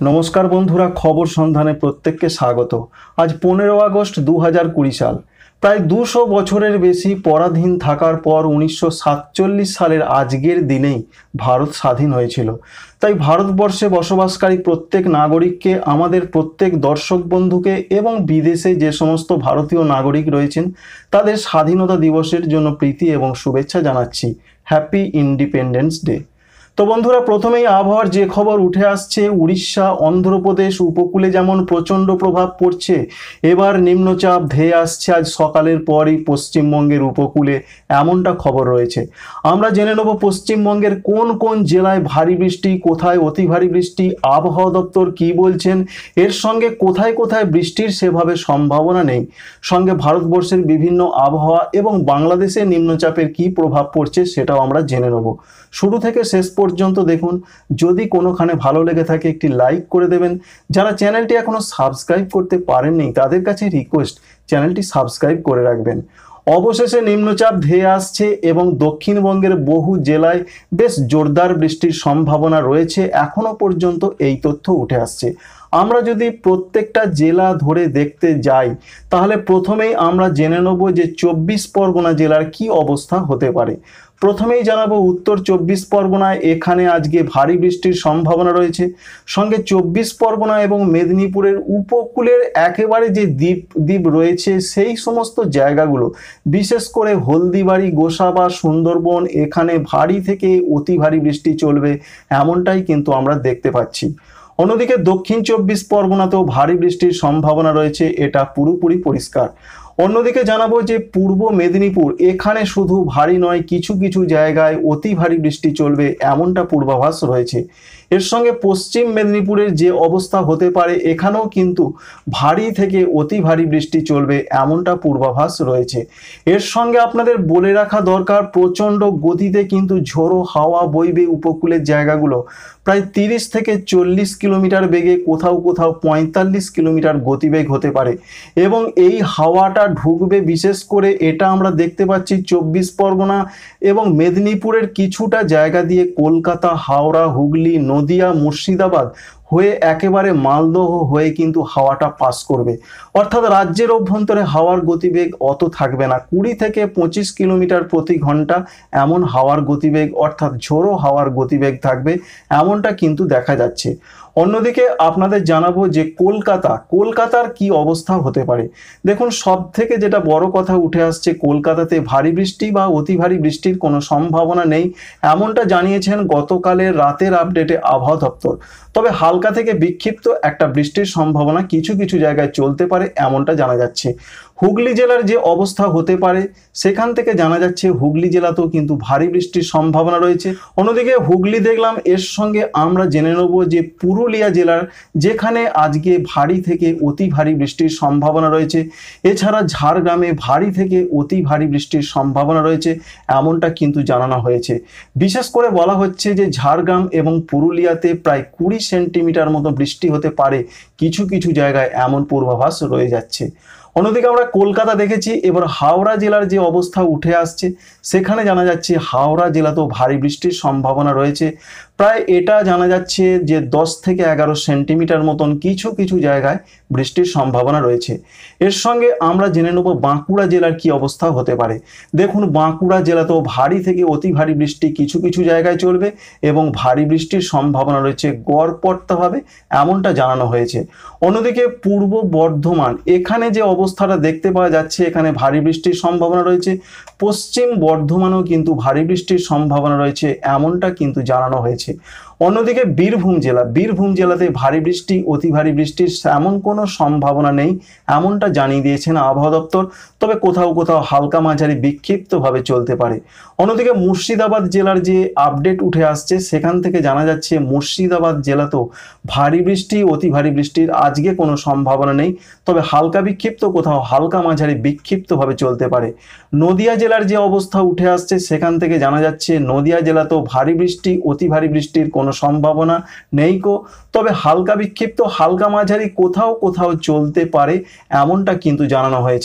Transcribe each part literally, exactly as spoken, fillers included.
नमस्कार बंधुरा खबर सन्धाने प्रत्येक के स्वागत। आज पंद्रह আগস্ট दो हज़ार बीस साल प्राय दुशो बछरेर बेशी पराधीन थाकार पर उन्नीसशो सातचल्लिस सालेर आजकेर दिनेई भारत स्वाधीन हयेछिलो। ताई भारतवर्षे बसबासकारी प्रत्येक नागरिकके आमादेर प्रत्येक दर्शक बंधुके एवं विदेशे जे समस्त भारतीय नागरिक रयेछेन तादेर स्वाधीनता दिवसेर जोन्नो प्रीति एवं शुभेच्छा जानाच्छि। Happy independence day. तो बंधुरा प्रथमेई आबहावार जे खबर उठे आसছে उड़ीसा अन्ध्रप्रदेश उपकूले जेमन प्रचंड प्रभाव पड़ছে एबार निम्नचाप धেয়ে আসছে आज सकालेर परই पश्चिमबंगेर उपकूले एमनटा खबर रयेছে। আমরা জেনে নেব পশ্চিমবঙ্গের কোন কোন জেলায় ভারী বৃষ্টি, কোথায় অতি ভারী বৃষ্টি, আবহাওয়া দপ্তর কি বলছেন, এর সঙ্গে কোথায় কোথায় বৃষ্টির সেভাবে সম্ভাবনা নেই, সঙ্গে ভারতবর্ষের বিভিন্ন আবহাওয়া এবং বাংলাদেশে নিম্নচাপের কি প্রভাব পড়ছে সেটাও আমরা জেনে নেব। শুরু থেকে শেষ পর্যন্ত দেখুন। যদি কোনোখানে ভালো লেগে থাকে একটি লাইক করে দেবেন। যারা চ্যানেলটি এখনো সাবস্ক্রাইব করতে পারেননি তাদের কাছে রিকোয়েস্ট চ্যানেলটি সাবস্ক্রাইব করে রাখবেন। অবশেষে নিম্নচাপ ধেয়ে আসছে এবং দক্ষিণবঙ্গের বহু জেলায় বেশ জোরদার বৃষ্টির সম্ভাবনা রয়েছে এখনো পর্যন্ত এই তথ্য উঠে আসছে। আমরা যদি প্রত্যেকটা জেলা ধরে দেখতে যাই তাহলে প্রথমেই আমরা জেনে নেব যে চব্বিশ পরগনা জেলার কি অবস্থা হতে পারে। প্রথমেই জানাবো উত্তর চব্বিশ পরগনায় এখানে আজকে ভারী বৃষ্টির সম্ভাবনা রয়েছে। সঙ্গে চব্বিশ পরগনা এবং মেদিনীপুরের উপকূলের একেবারে যে দ্বীপ দ্বীপ রয়েছে সেই সমস্ত জায়গাগুলো বিশেষ করে হলদিবাড়ি, গোসাবা, সুন্দরবন এখানে ভারী থেকে অতি ভারী বৃষ্টি চলবে এমনটাই কিন্তু আমরা দেখতে পাচ্ছি। অন্যদিকে দক্ষিণ চব্বিশ পরগনাতেও ভারী বৃষ্টির সম্ভাবনা রয়েছে, এটা পুরোপুরি পরিষ্কার। অন্যদিকে জানাবো যে পূর্ব মেদিনীপুর এখানে শুধু ভারী নয় কিছু কিছু জায়গায় অতি ভারী বৃষ্টি চলবে এমনটা পূর্বাভাস রয়েছে। এর সঙ্গে পশ্চিম মেদিনীপুরের যে অবস্থা হতে পারে এখানেও কিন্তু ভারী থেকে অতি ভারী বৃষ্টি চলবে এমনটা পূর্বাভাস রয়েছে। এর সঙ্গে আপনাদের বলে রাখা দরকার প্রচণ্ড গতিতে কিন্তু ঝোড়ো হাওয়া বইবে উপকূলের জায়গাগুলো প্রায় তিরিশ থেকে চল্লিশ কিলোমিটার বেগে, কোথাও কোথাও পঁয়তাল্লিশ কিলোমিটার গতিবেগ হতে পারে এবং এই হাওয়াটা ঢুকবে বিশেষ করে এটা আমরা দেখতে পাচ্ছি চব্বিশ পরগনা এবং মেদিনীপুরের কিছুটা জায়গা দিয়ে কলকাতা, হাওড়া, হুগলি, নদিয়া, মুর্শিদাবাদ হয়ে একেবারে মালদহ হয়ে কিন্তু হাওয়াটা পাস করবে। অর্থাৎ রাজ্যের অভ্যন্তরে হাওয়ার গতিবেগ অত থাকবে না, কুড়ি থেকে পঁচিশ কিলোমিটার প্রতি ঘন্টা এমন হাওয়ার গতিবেগ অর্থাৎ ঝোড়ো হাওয়ার গতিবেগ থাকবে এমনটা কিন্তু দেখা যাচ্ছে। অন্যদিকে আপনাদের জানাবো যে কলকাতা কলকাতার কি অবস্থা হতে পারে। দেখুন সব থেকে যেটা বড় কথা উঠে আসছে কলকাতাতে ভারী বৃষ্টি বা অতি ভারী বৃষ্টির কোনো সম্ভাবনা নেই এমনটা জানিয়েছেন গতকালের রাতের আপডেটে আবহাওয়া দপ্তর। তবে হালকা থেকে বিক্ষিপ্ত একটা বৃষ্টির সম্ভাবনা কিছু কিছু জায়গায় চলতে পারে এমনটা জানা যাচ্ছে। হুগলি জেলার যে অবস্থা হতে পারে সেখান থেকে জানা যাচ্ছে হুগলি জেলাতেও কিন্তু ভারী বৃষ্টির সম্ভাবনা রয়েছে। অন্যদিকে হুগলি দেখলাম, এর সঙ্গে আমরা জেনে নেব যে পুরুলিয়া জেলার যেখানে আজকে ভারী থেকে অতি ভারী বৃষ্টির সম্ভাবনা রয়েছে। এছাড়া ঝাড়গ্রামে ভারী থেকে অতি ভারী বৃষ্টির সম্ভাবনা রয়েছে এমনটা কিন্তু জানানো হয়েছে। বিশেষ করে বলা হচ্ছে যে ঝাড়গ্রাম এবং পুরুলিয়াতে প্রায় কুড়ি সেন্টিমিটার মতো বৃষ্টি হতে পারে কিছু কিছু জায়গায় এমন পূর্বাভাস রয়ে যাচ্ছে। অন্যদিকে আমরা কলকাতা দেখেছি, এবার হাওড়া জেলার যে অবস্থা উঠে আসছে সেখানে জানা যাচ্ছে হাওড়া জেলাতেও ভারী বৃষ্টির সম্ভাবনা রয়েছে। প্রায় এটা জানা যাচ্ছে যে দশ থেকে এগারো সেন্টিমিটার মতন কিছু কিছু জায়গায় বৃষ্টির সম্ভাবনা রয়েছে। এর সঙ্গে আমরা জেনে নেব বাঁকুড়া জেলার কি অবস্থা হতে পারে। দেখুন বাঁকুড়া জেলাতেও ভারী থেকে অতি ভারী বৃষ্টি কিছু কিছু জায়গায় চলবে এবং ভারী বৃষ্টির সম্ভাবনা রয়েছে গড়পড়তাভাবে এমনটা জানানো হয়েছে। অন্যদিকে পূর্ব বর্ধমান এখানে যে অবস্থাটা দেখতে পাওয়া যাচ্ছে এখানে ভারী বৃষ্টির সম্ভাবনা রয়েছে। পশ্চিম বর্ধমানেও কিন্তু ভারী বৃষ্টির সম্ভাবনা রয়েছে এমনটা কিন্তু জানানো হয়েছে। অন্যদিকে বীরভূম জেলা বীরভূম জেলাতে ভারী বৃষ্টি অতি ভারী বৃষ্টির এমন কোনো সম্ভাবনা নেই এমনটা জানিয়ে দিয়েছেন আবহাওয়া দপ্তর, তবে কোথাও কোথাও হালকা মাঝারি বিক্ষিপ্তভাবে চলতে পারে। অন্যদিকে মুর্শিদাবাদ জেলার যে আপডেট উঠে আসছে সেখান থেকে জানা যাচ্ছে মুর্শিদাবাদ জেলাতেও ভারী বৃষ্টি অতি ভারী বৃষ্টির আজকে কোনো সম্ভাবনা নেই, তবে হালকা বিক্ষিপ্ত কোথাও হালকা মাঝারি বিক্ষিপ্তভাবে চলতে পারে। নদিয়া জেলার যে অবস্থা উঠে আসছে সেখান থেকে জানা যাচ্ছে নদিয়া জেলাতেও ভারী বৃষ্টি অতি ভারী বৃষ্টির কোনো সম্ভাবনা নেই কো, তবে হালকা বিক্ষিপ্ত হালকা মাঝারি কোথাও কোথাও চলতে পারে এমনটা কিন্তু জানানো হয়েছে।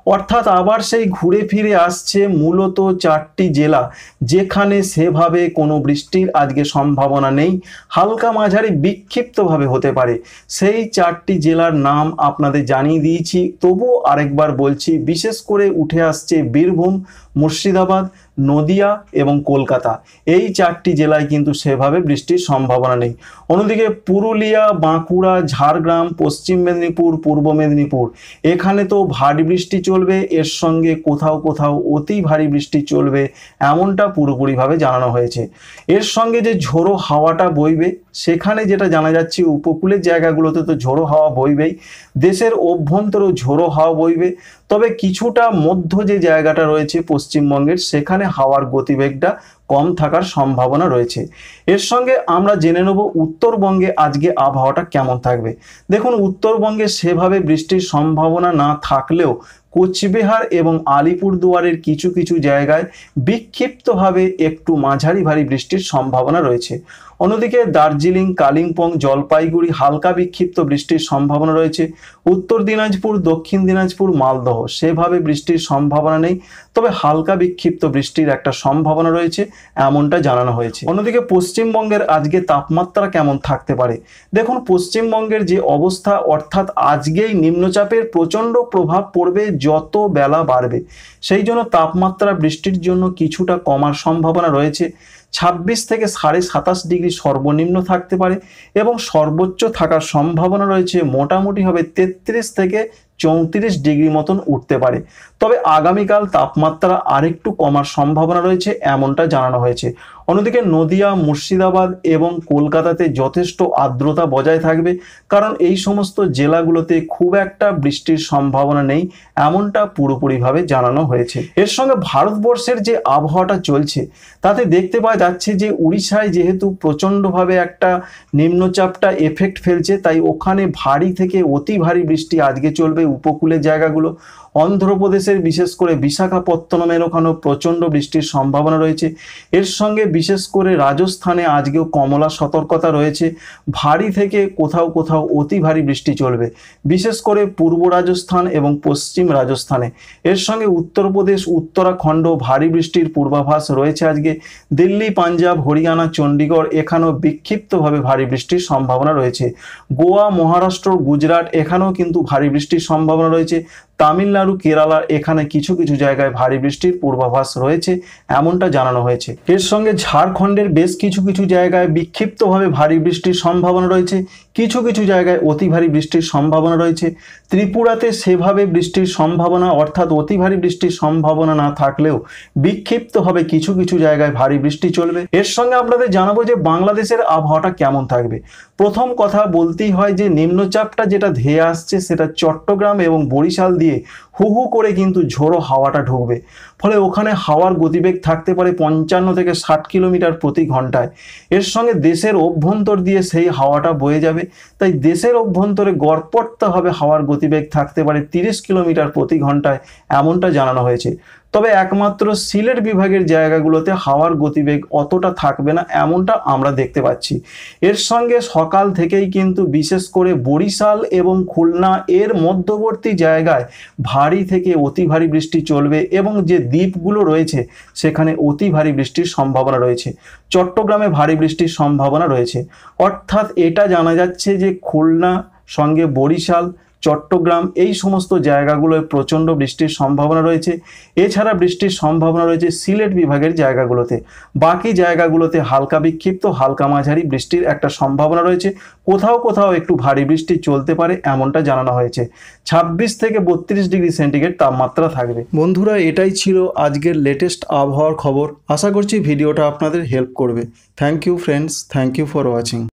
অর্থাৎ আবার সেই ঘুরে ফিরে আসছে মূলত চারটি জেলা যেখানে সেভাবে কোনো বৃষ্টির আজকে সম্ভাবনা নেই, হালকা মাঝারি বিক্ষিপ্তভাবে হতে পারে। সেই চারটি জেলার নাম আপনাদের জানিয়ে দিয়েছি, তবুও আরেকবার বলছি, বিশেষ করে উঠে আসছে বীরভূম, মুর্শিদাবাদ, নদিয়া এবং কলকাতা। এই চারটি জেলায় কিন্তু সেভাবে বৃষ্টির সম্ভাবনা নেই। অন্যদিকে পুরুলিয়া, বাঁকুড়া, ঝাড়গ্রাম, পশ্চিম মেদিনীপুর, পূর্ব মেদিনীপুর এখানে তো ভারী বৃষ্টি চলবে, এর সঙ্গে কোথাও কোথাও অতি ভারী বৃষ্টি চলবে এমনটা পুরোপুরিভাবে জানানো হয়েছে। এর সঙ্গে যে ঝোড়ো হাওয়াটা বইবে সেখানে যেটা জানা যাচ্ছে উপকূলের জায়গাগুলোতে তো ঝোড়ো হাওয়া বইবেই, দেশের অভ্যন্তরেও ঝোড়ো হাওয়া বইবে। তবে কিছুটা মধ্য যে জায়গাটা রয়েছে পশ্চিমবঙ্গের সেখানে হাওয়ার গতিবেগটা কম থাকার সম্ভাবনা রয়েছে। এর সঙ্গে আমরা জেনে নেব উত্তরবঙ্গে আজকে আবহাওয়াটা কেমন থাকবে। দেখুন, উত্তরবঙ্গে সেভাবে বৃষ্টির সম্ভাবনা না থাকলেও কোচবিহার এবং আলিপুরদুয়ারের কিছু কিছু জায়গায় বিক্ষিপ্তভাবে একটু মাঝারি ভারী বৃষ্টির সম্ভাবনা রয়েছে। অন্যদিকে দার্জিলিং, কালিম্পং, জলপাইগুড়ি হালকা বিক্ষিপ্ত বৃষ্টির সম্ভাবনা রয়েছে। উত্তর দিনাজপুর, দক্ষিণ দিনাজপুর, মালদহ সেভাবে বৃষ্টির সম্ভাবনা নেই, তবে হালকা বিক্ষিপ্ত বৃষ্টির একটা সম্ভাবনা রয়েছে এমনটা জানানো হয়েছে। অন্যদিকে পশ্চিমবঙ্গের আজকে তাপমাত্রা কেমন থাকতে পারে। দেখুন, পশ্চিমবঙ্গের যে অবস্থা, অর্থাৎ আজকেই নিম্নচাপের প্রচণ্ড প্রভাব পড়বে যত বেলা বাড়বে, সেই জন্য তাপমাত্রা বৃষ্টির জন্য কিছুটা কমার সম্ভাবনা রয়েছে। ছাব্বিশ থেকে সাড়ে সাতাশ ডিগ্রি সর্বনিম্ন থাকতে পারে এবং সর্বোচ্চ থাকার সম্ভাবনা রয়েছে মোটামুটি হবে তেত্রিশ থেকে চৌত্রিশ ডিগ্রি মতন উঠতে পারে। তবে আগামীকাল তাপমাত্রা আরেকটু কমার সম্ভাবনা রয়েছে এমনটা জানানো হয়েছে। অন্যদিকে নদিয়া, মুর্শিদাবাদ এবং কলকাতাতে যথেষ্ট আর্দ্রতা বজায় থাকবে, কারণ এই সমস্ত জেলাগুলোতে খুব একটা বৃষ্টির সম্ভাবনা নেই এমনটা পুরোপুরিভাবে জানানো হয়েছে। এর সঙ্গে ভারতবর্ষের যে আবহাওয়াটা চলছে তাতে দেখতে পাওয়া যাচ্ছে যে উড়িষ্যায় যেহেতু প্রচণ্ডভাবে একটা নিম্নচাপটা এফেক্ট ফেলছে, তাই ওখানে ভারী থেকে অতি ভারী বৃষ্টি আজকে চলবে উপকূলের জায়গাগুলো। অন্ধ্রপ্রদেশের বিশেষ করে বিশাখাপত্তনমের ওখানেও প্রচণ্ড বৃষ্টির সম্ভাবনা রয়েছে। এর সঙ্গে বিশেষ করে রাজস্থানে আজকেও কমলা সতর্কতা রয়েছে, ভারী থেকে কোথাও কোথাও অতি ভারী বৃষ্টি চলবে, বিশেষ করে পূর্ব রাজস্থান এবং পশ্চিম রাজস্থানে। এর সঙ্গে উত্তরপ্রদেশ, উত্তরাখণ্ড ভারী বৃষ্টির পূর্বাভাস রয়েছে আজকে। দিল্লি, পাঞ্জাব, হরিয়ানা, চণ্ডীগড় এখানেও বিক্ষিপ্তভাবে ভারী বৃষ্টির সম্ভাবনা রয়েছে। গোয়া, মহারাষ্ট্র, গুজরাট এখানেও কিন্তু ভারী বৃষ্টির সম্ভাবনা রয়েছে। তামিলনাড়ু, কেরালা এখানে কিছু কিছু জায়গায় ভারী বৃষ্টির পূর্বাভাস রয়েছে এমনটা জানানো হয়েছে। এর সঙ্গে ঝাড়খণ্ডের বেশ কিছু কিছু জায়গায় বিক্ষিপ্তভাবে ভারী বৃষ্টির সম্ভাবনা রয়েছে, কিছু কিছু জায়গায় অতি ভারী বৃষ্টির সম্ভাবনা রয়েছে। ত্রিপুরাতে সেভাবে বৃষ্টির সম্ভাবনা অর্থাৎ অতি ভারী বৃষ্টির সম্ভাবনা না থাকলেও বিক্ষিপ্তভাবে কিছু কিছু জায়গায় ভারী বৃষ্টি চলবে। এর সঙ্গে আপনাদের জানাবো যে বাংলাদেশের আবহাওয়াটা কেমন থাকবে। প্রথম কথা বলতেই হয় যে নিম্নচাপটা যেটা ধেয়ে আসছে সেটা চট্টগ্রাম এবং বরিশাল দিয়ে হু হু করে কিন্তু ঝোড়ো হাওয়াটা ঢুকবে, ফলে ওখানে হাওয়ার গতিবেগ থাকতে পারে পঞ্চান্ন থেকে ষাট কিলোমিটার প্রতি ঘন্টায়। এর সঙ্গে দেশের অভ্যন্তর দিয়ে সেই হাওয়াটা বয়ে যাবে, তাই দেশের অভ্যন্তরে গড়পড়তাভাবে হাওয়ার গতিবেগ থাকতে পারে তিরিশ কিলোমিটার প্রতি ঘন্টায় এমনটা জানানো হয়েছে। তবে একমাত্র সিলেট বিভাগের জায়গাগুলোতে হাওয়ার গতিবেগ অতটা থাকবে না এমনটা আমরা দেখতে পাচ্ছি। এর সঙ্গে সকাল থেকেই কিন্তু বিশেষ করে বরিশাল এবং খুলনা এর মধ্যবর্তী জায়গায় ভারী থেকে অতি ভারী বৃষ্টি চলবে এবং যে দ্বীপগুলো রয়েছে সেখানে অতি ভারী বৃষ্টির সম্ভাবনা রয়েছে। চট্টগ্রামে ভারী বৃষ্টির সম্ভাবনা রয়েছে। অর্থাৎ এটা জানা যাচ্ছে যে খুলনা সঙ্গে বরিশাল, চট্টগ্রাম এই সমস্ত জায়গাগুলোয় প্রচণ্ড বৃষ্টির সম্ভাবনা রয়েছে। এছাড়া বৃষ্টির সম্ভাবনা রয়েছে সিলেট বিভাগের জায়গাগুলোতে। বাকি জায়গাগুলোতে হালকা বিক্ষিপ্ত হালকা মাঝারি বৃষ্টির একটা সম্ভাবনা রয়েছে, কোথাও কোথাও একটু ভারী বৃষ্টি চলতে পারে এমনটা জানানো হয়েছে। ছাব্বিশ থেকে বত্রিশ ডিগ্রি সেন্টিগ্রেড তাপমাত্রা থাকবে। বন্ধুরা, এটাই ছিল আজকের লেটেস্ট আবহাওয়ার খবর। আশা করছি ভিডিওটা আপনাদের হেল্প করবে। Thank you friends, thank you for watching.